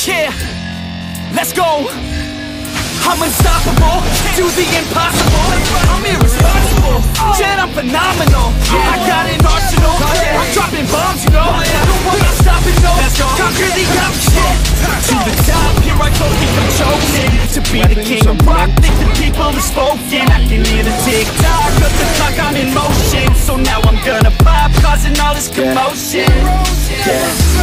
Yeah, let's go. I'm unstoppable, do the impossible. I'm irresponsible, yet I'm phenomenal. I got an arsenal, I'm dropping bombs, you know. We're not stopping, no. Conquer the option. To the top, here I go, think I'm chosen to be the king of rock, think the people have spoken. I can hear the tick-tock of the clock, I'm in motion. So now I'm gonna pop, causing all this commotion. Yeah.